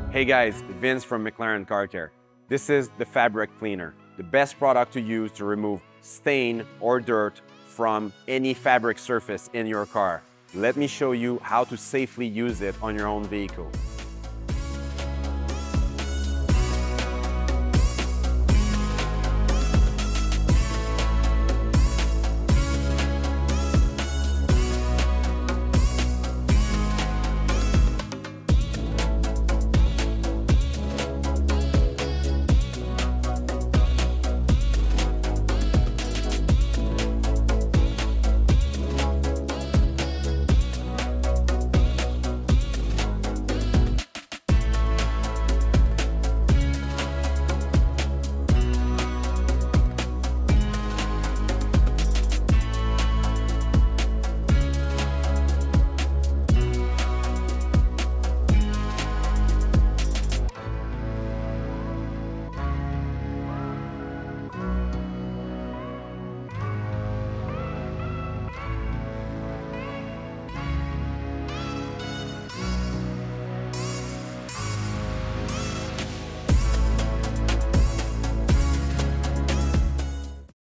Hey guys, Vince from McLaren Car Care. This is the fabric cleaner, the best product to use to remove stain or dirt from any fabric surface in your car. Let me show you how to safely use it on your own vehicle.